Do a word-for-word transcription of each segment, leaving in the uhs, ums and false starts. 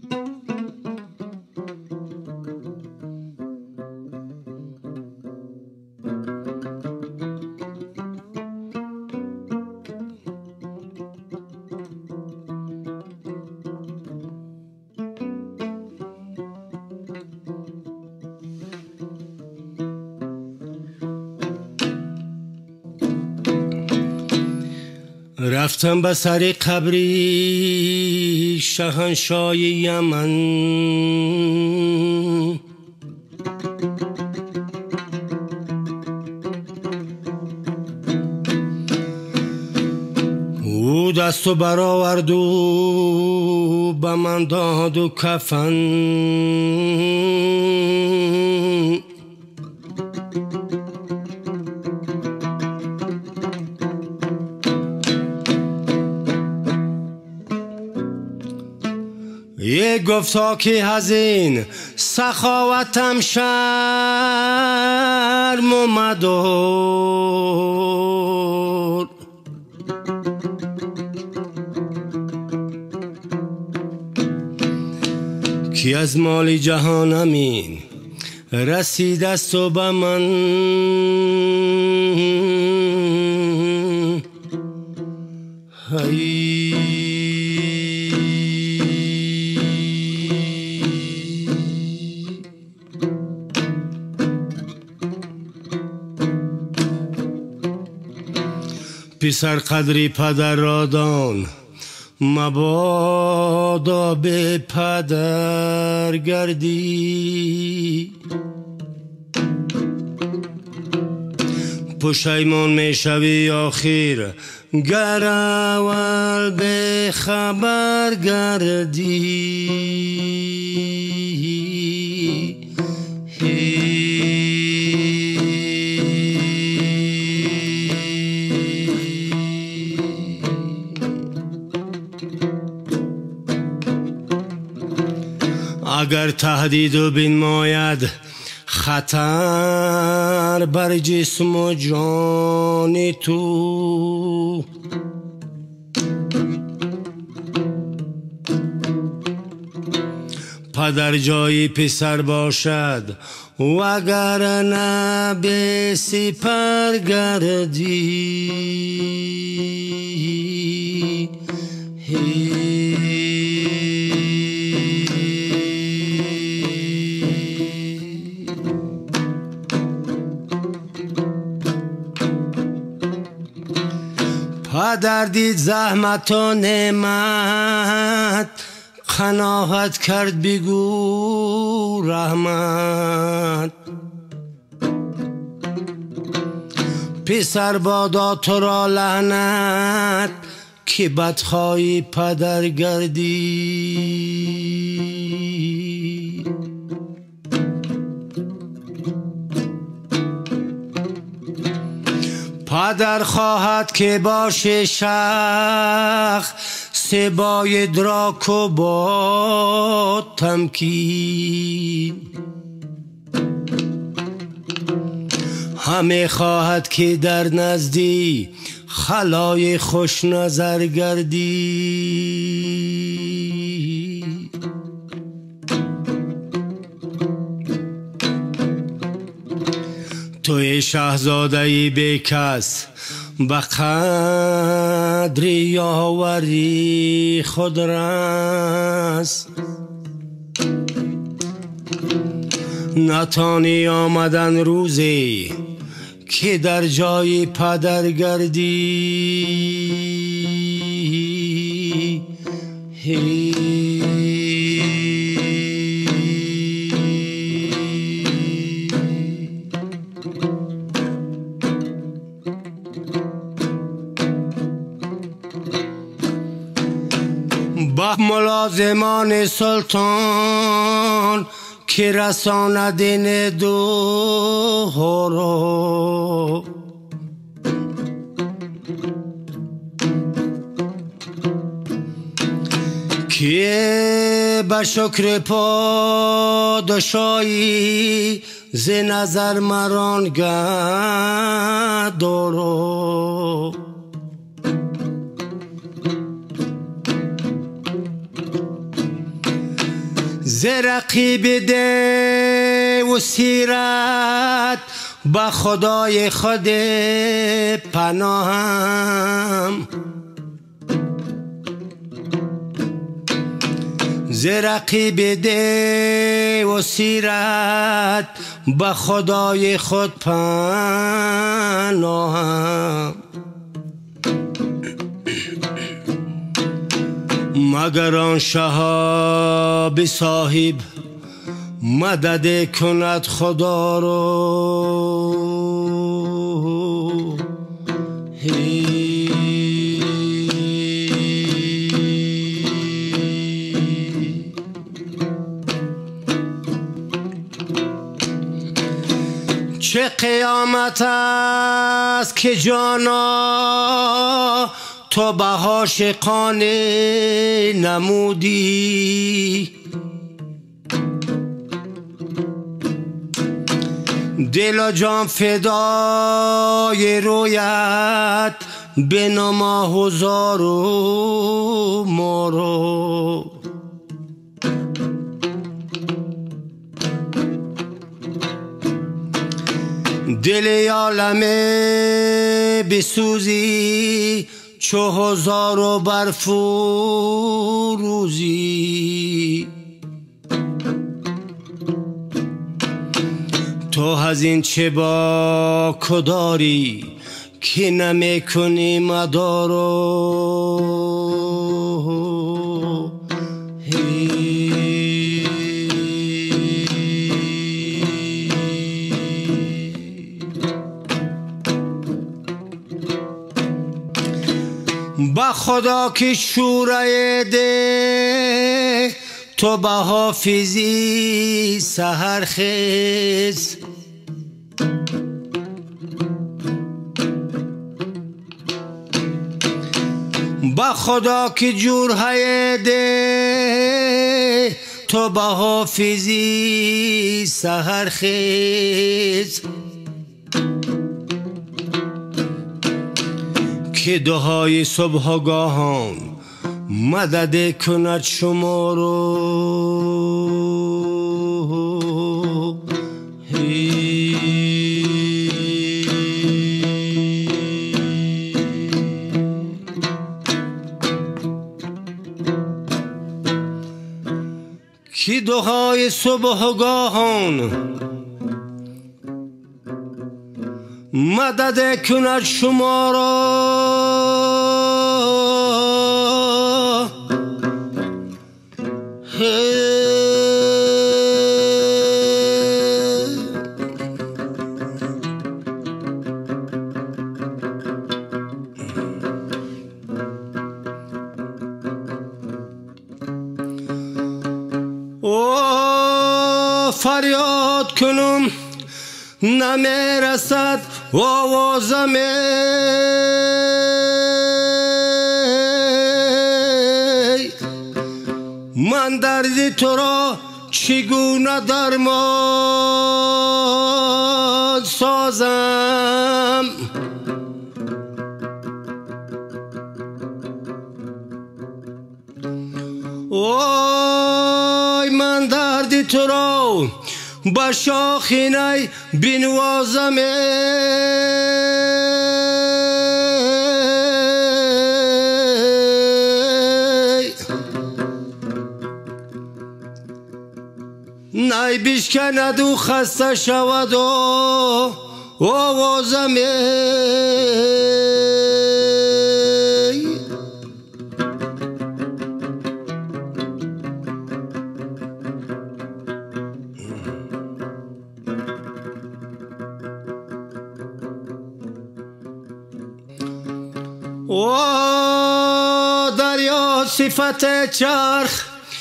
رفتم به سر قبری شاهنشاه یمن، او دستو برآورد و به من داد و کفن. یک گفتا که هزین سخاوتم شرم و مدار، کی از مال جهانمین رسید است و به من. هی پسر قدری پدر را دان، مبادا به پدر گردی. پشیمان می شوی آخر گر اول به خبر گردی. اگر تهدید و بنماید خطر بر جسم و جان تو، پدر جای پسر باشد و اگر نه به سپر گردی. پدر دید زحمت و نعمت، قناعت کرد بگو رحمت. پسر بادا تو را لعنت که بدخواهی پدر گردی. پدر خواهد که باشه شخ سبای ادراک و با تمکین، همه خواهد که در نزدی خلای خوش نظر گردی. توی شاهزادهی به کس به قدر یاوری خود رس، نتانی آمدن روزی که در جای پدر گردی. با ملازمان سلطان که رساند این دو رو، که به شکر پادشاهی ز نظر مران گردارو. ز رقیب ده و سیرت با خدای خود پناهم، ز رقیب ده و سیرت با خدای خود پناهم. مگر آن شهاب صاحب مدد کند خدا رو، چه قیامت است که جانا تو به عاشقانه نمودی، دل و جان فدای رویت بنما هزار و مارو. دل عالمه بسوزی چو هزار و برفروزی، تو از این چه با کداری که نمی کنی مدارو. با خدا که شوره ده تو با حافظی سحر خیز، با خدا که جوره ده تو با حافظی سحر خیز، که دعای صبحگاهان مدد کند شما رو. که دعای صبحگاهان مدد کند شما را. او فریاد کنم نمی رسد آوازم، من درد تو را چگونه درمان سازم. وای من درد تو را با شاخینه بنوازم، نی بشکند و خسته شود و آوازم. او دریا صفت چرخ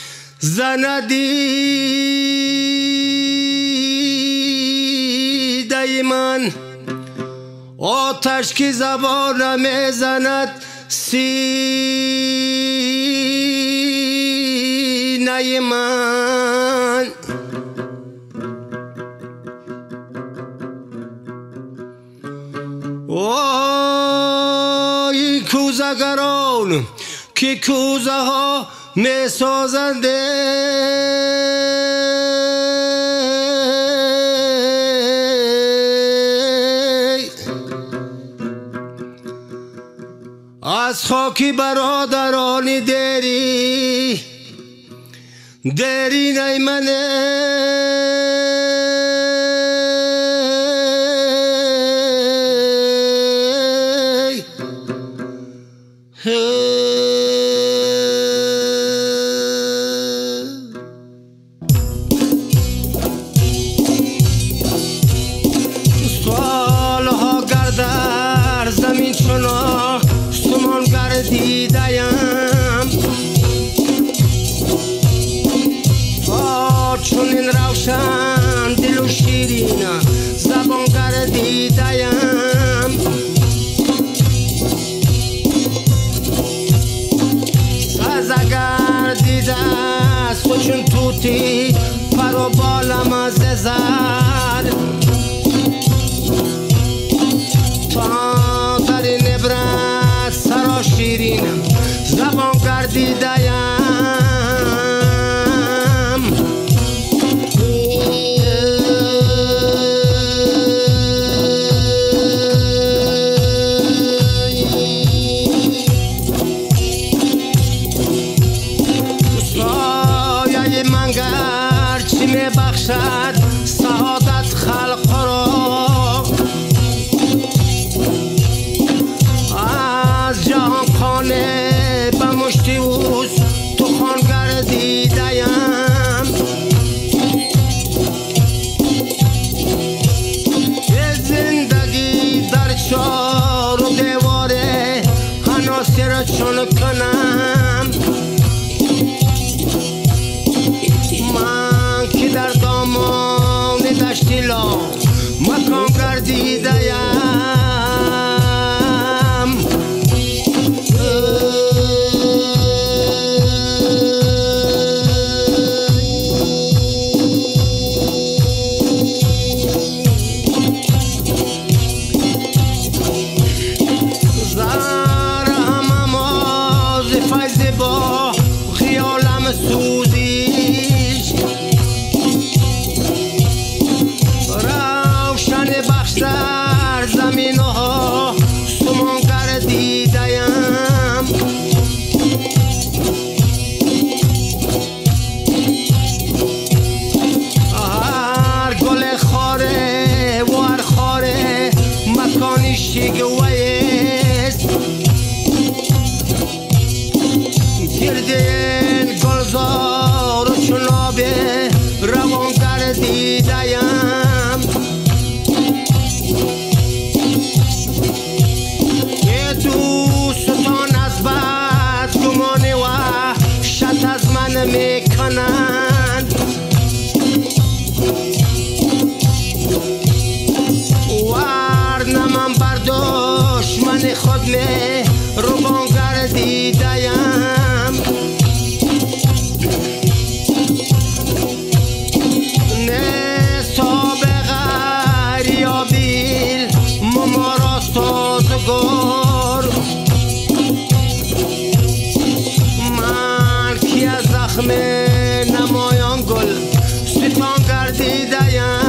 زندی دایمان، آتش که زبان میزند سینه من. وای کوزگران که کوزه ها می سازنده، خاکی برادرانی دری دری نیمنه سالها گردر زمین چنا سمان گردیدیم تا چونین روشن دل و شیرین زبان گردیدیم سازه گردیده سوچون توتی پر و بالم از زر تا در این عبرت سرا شیرین زبان گردیدیم سایه منگر چی می بخشد سعادت خلق را از جهان خانه به مشتی اوز تو خان گردیدیم یه زندگی در چار و دیواره عناصر چون کنم من که در دامان دشتی لا مکان گردیدیم در زمین ها سمان گردیدیم هر گل خاره و هر خاره مکانی شیگویست گردین گلزار و چنابه روان گردیدیم میکنند ورنه من بر دشمن خود می روان گردیدیم نصاب غریابیل ممارا سازگار زخم نمایان گل ستان گردیدیم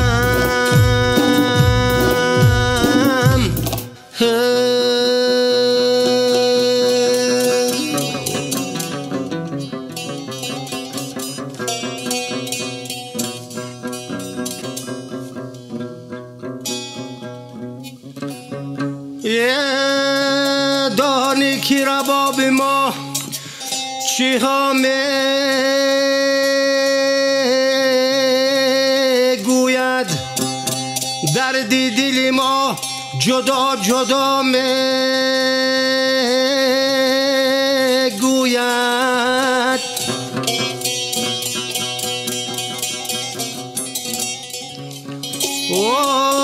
یه دانی که رباب ما چی ها می گوید دردی دل ما جدا جدا می گوید او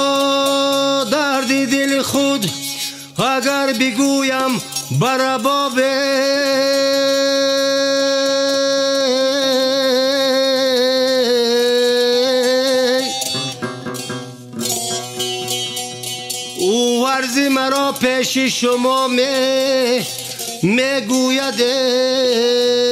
دردی دل خود اگر بگویم بربابه او ورزی مرا پیش شما می میگوید